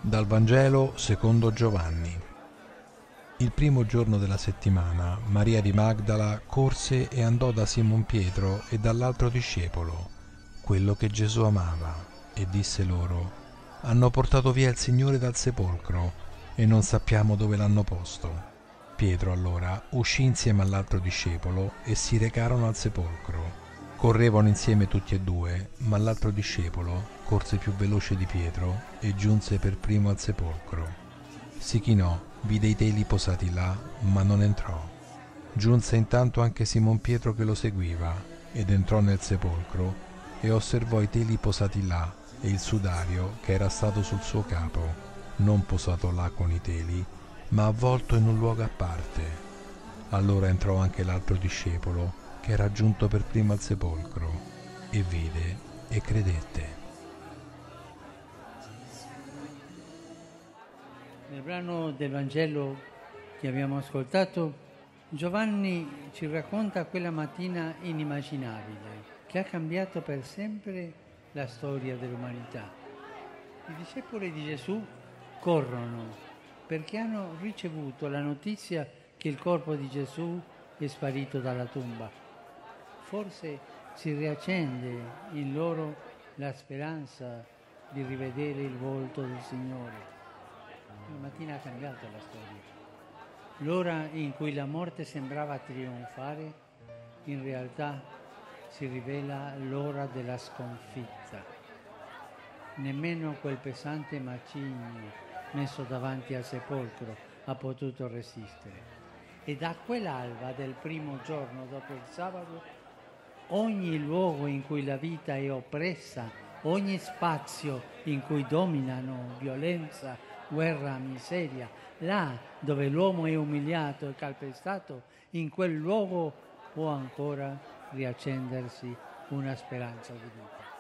Dal Vangelo secondo Giovanni. Il primo giorno della settimana, Maria di Magdala corse e andò da Simon Pietro e dall'altro discepolo, quello che Gesù amava, e disse loro: hanno portato via il Signore dal sepolcro e non sappiamo dove l'hanno posto. Pietro allora uscì insieme all'altro discepolo e si recarono al sepolcro. Correvano insieme tutti e due, ma l'altro discepolo corse più veloce di Pietro e giunse per primo al sepolcro. Si chinò, vide i teli posati là, ma non entrò. Giunse intanto anche Simon Pietro che lo seguiva, ed entrò nel sepolcro e osservò i teli posati là e il sudario che era stato sul suo capo, non posato là con i teli, ma avvolto in un luogo a parte. Allora entrò anche l'altro discepolo, che era giunto per primo al sepolcro, e vide e credette. Nel brano del Vangelo che abbiamo ascoltato, Giovanni ci racconta quella mattina inimmaginabile che ha cambiato per sempre la storia dell'umanità. I discepoli di Gesù corrono perché hanno ricevuto la notizia che il corpo di Gesù è sparito dalla tomba. Forse si riaccende in loro la speranza di rivedere il volto del Signore. La mattina ha cambiato la storia. L'ora in cui la morte sembrava trionfare, in realtà si rivela l'ora della sconfitta. Nemmeno quel pesante macigno messo davanti al sepolcro ha potuto resistere. E da quell'alba del primo giorno dopo il sabato, ogni luogo in cui la vita è oppressa, ogni spazio in cui dominano violenza, guerra, miseria, là dove l'uomo è umiliato e calpestato, in quel luogo può ancora riaccendersi una speranza di vita.